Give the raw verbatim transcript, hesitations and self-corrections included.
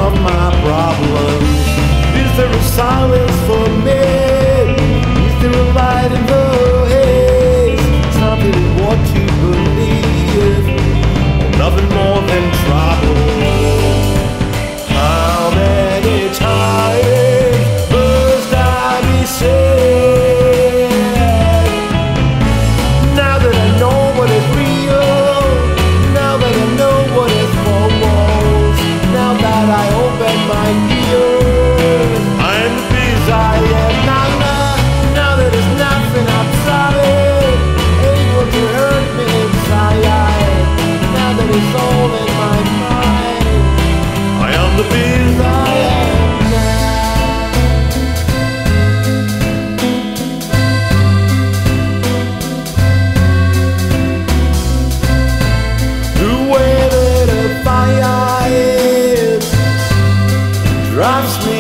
of my problems. Is there a silence for me? Is there a light in the haze? Something in what you believe, or nothing more than trouble. How many times must I be sad? Now that I know what is real, now that I know what is false, now that I open my ears, I'm the peace I am now. Now that there's nothing outside able to hurt me inside, now that it's all in my mind, I am the peace I am now. The way that a fire is drives me